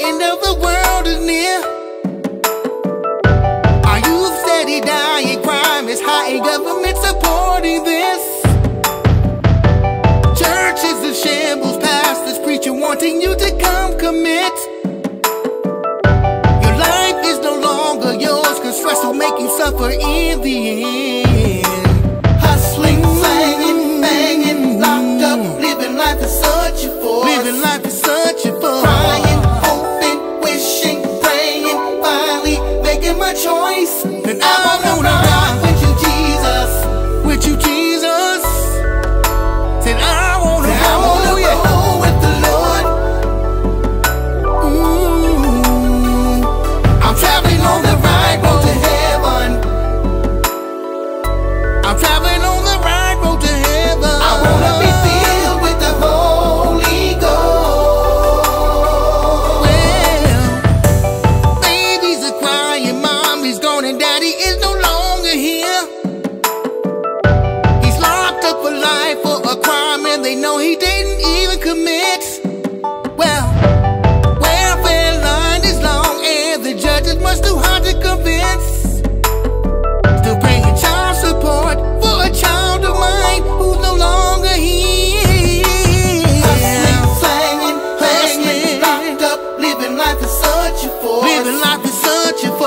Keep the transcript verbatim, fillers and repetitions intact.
end of the world is near. Our youth steady dying, crime is high, and government supporting this. Churches in shambles, pastors preaching, wanting you to come commit. Your life is no longer yours, cause stress will make you suffer in the end. Hustling, slanging, banging, locked up, living life is such a force. Living life is such a force. Crying, hoping, wishing, praying, finally making my choice. And I wanna ride with you, Jesus. With you, Jesus. Said I wanna, Said I wanna go yeah. with the Lord. Ooh, I'm traveling on the right road to heaven. I'm traveling on the right road to heaven. I wanna be filled with the Holy Ghost. Well, babies are crying, mommy's gone, and daddy is no longer here. He's locked up for life for a crime, and they know he didn't even commit. Well, welfare line is long, and the judge is much too hard to convince. Still paying child support for a child of mine who's no longer here. Hustling, slanging, hanging, locked up, living life is such a force. Living life is such a